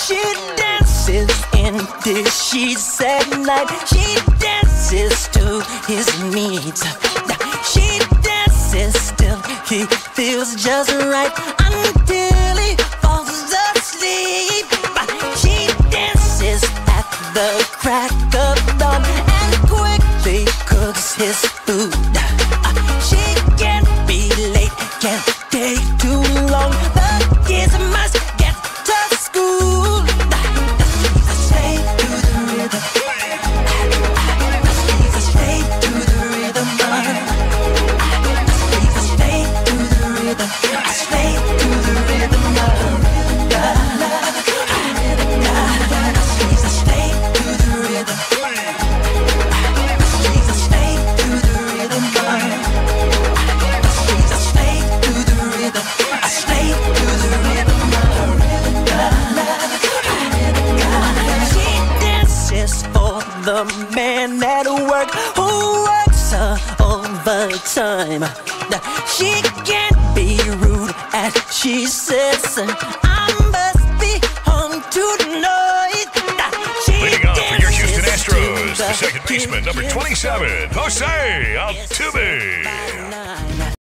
She dances in the sheets at night. She dances to his needs. She dances till he feels just right until he falls asleep. She dances at the crack of dawn and quickly cooks his food. She can't be late, can't take too long. The kids must get to school. She's a slave to the rhythm. She's a slave to the rhythm. She's a slave to the rhythm. A slave to the rhythm. She's a slave to the rhythm. She's a slave to the rhythm. She's a slave to the rhythm. A slave to the rhythm. She dances for the man at work who works overtime. She can't be rude as she says, I must be home tonight. Leading off for your Houston Astros, the second baseman, number 27, Jose Altuve.